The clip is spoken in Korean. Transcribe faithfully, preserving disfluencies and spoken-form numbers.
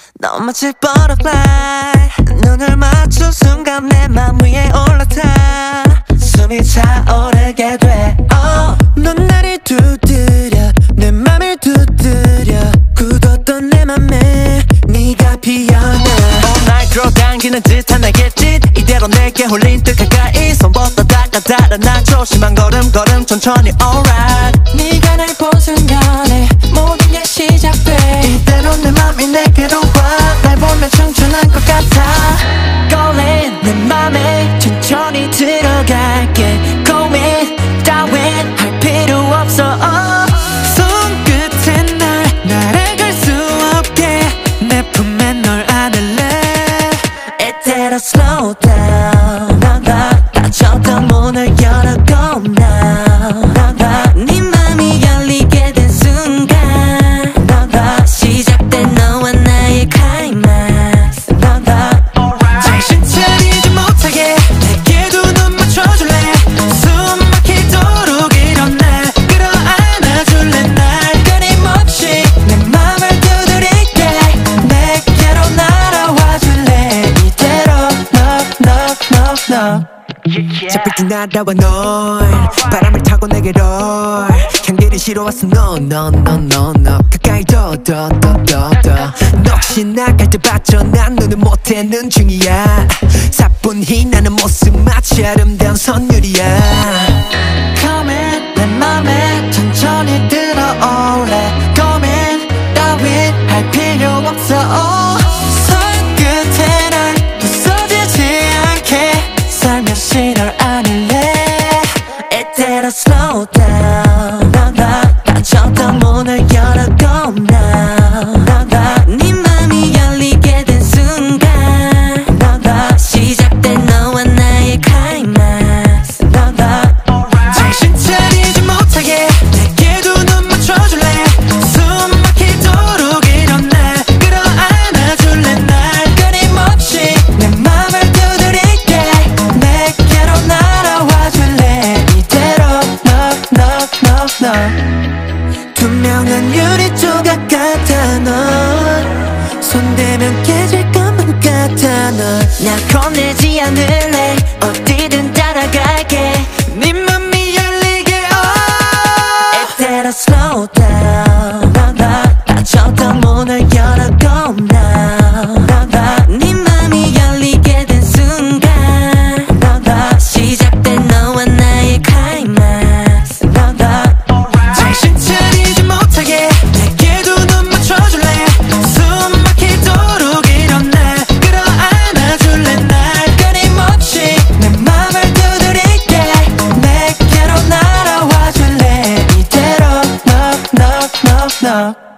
너 마치 butterfly 눈을 맞춘 순간 내 맘 위에 올라타 숨이 차오르게 돼 oh. 넌 나를 두드려 내 맘을 두드려 굳었던 내 맘에 네가 피어나 All night 끌어당기는 듯한 나의 짓 이대로 내게 홀린 듯 가까이 손뻗어 다가다라 난 조심한 걸음 걸음 천천히 alright 네가 날 본 순간에 모든 게 시작돼 이대로 내 맘이 내게로 와 날 보면 청춘한 것 같아 걸린 내 맘에 천천히 들어갈게 고민 따윈 할 필요 없어 oh. 손끝에 날 날아갈 수 없게 내 품에 널 안을래 이대로 slow down 나가 닫혔던 문을 열어 go now 나가 네 맘이 열리게 된 순간 나가 시작된 너와 나의 climax 나가 정신 차리지 못하게 내게 두 눈 맞춰줄래 숨 막히도록 이런 날 끌어안아줄래 날 끊임없이 내 맘을 두드릴게 내게로 날아와줄래 이대로 knock knock knock knock 새빛이 날아와 널 바람을 타고 내게로 향기를 실어왔어 no no no no no 가까이 더 더 더 더더 너 혹시 나갈 때 봤죠 난 눈을 못 떼는 중이야 사뿐히 나는 모습 마치 아름다운 선율이야 Come in 내 맘에 천천히 들어올래 고민 따윈 할 필요 없어 손끝에 날 부서지지 않게 살며시 널 안을래 이대로 slow down 나가 닫혔던 문을 열어 go now 나가 네 맘이 열리게 된 순간 나가 시작된 너와 나의 climax 나가 정신 차리지 못하게 내게 두 눈 맞춰줄래 숨 막히도록 이런 날 끌어안아줄래 날 끊임없이 내 맘을 두드릴게 내게로 날아와줄래 이대로 knock knock knock knock 투명한 유리 조각 같아 넌 손대면 깨질 것만 같아 넌나 건네지 않을래 어디든 따라갈게 네 맘이 열리게 oh. 이대로 slow down 나가 닫혔던 문을 열어 go now 나가 네 맘이 열리게 된 순간 나가 시작된 너와 나의 climax 나가 정신 차리지 못하게 내게 두 눈 맞춰줄래 숨 막히도록 이런 날 끌어안아줄래 날 끊임없이 내 맘을 두드릴게 내게로 날아와줄래 이대로 knock knock knock knock